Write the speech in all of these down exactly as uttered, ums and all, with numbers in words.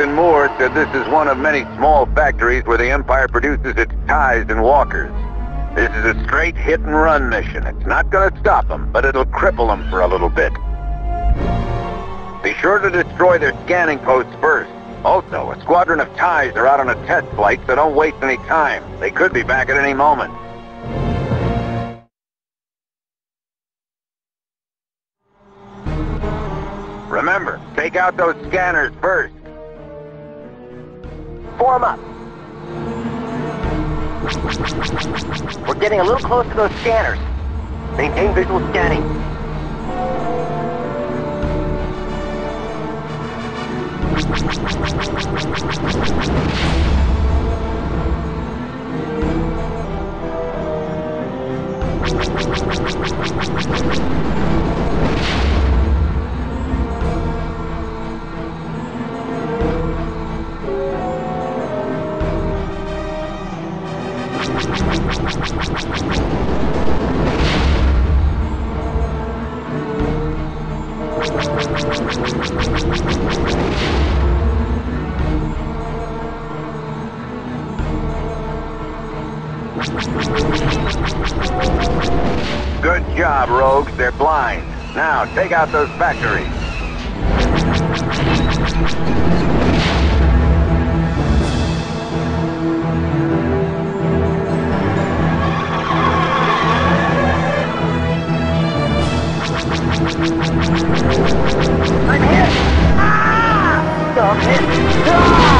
Captain Moore said this is one of many small factories where the Empire produces its ties and walkers. This is a straight hit-and-run mission. It's not gonna stop them, but it'll cripple them for a little bit. Be sure to destroy their scanning posts first. Also, a squadron of ties are out on a test flight, so don't waste any time. They could be back at any moment. Remember, take out those scanners first. Form up. We're getting a little close to those scanners. Maintain visual scanning. Good job, rogues. They're blind. Now, take out those factories. I'm hit! Ah! I'm hit! Ah!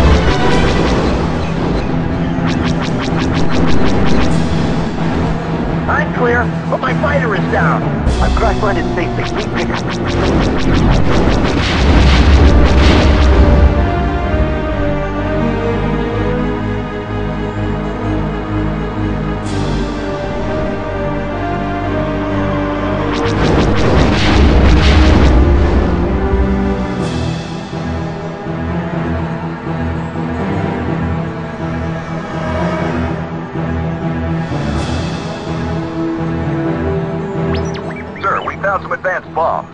I'm clear, but my fighter is down. I've crash-landed safely. Need pickup. Found some advanced bombs.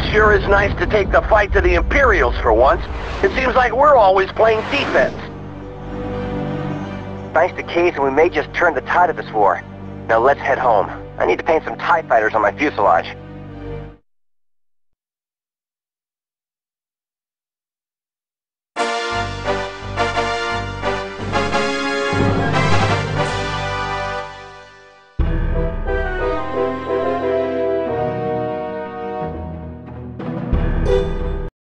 sure is nice to take the fight to the Imperials for once. It seems like we're always playing defense. Thanks to Case, and we may just turn the tide of this war. Now let's head home. I need to paint some TIE fighters on my fuselage.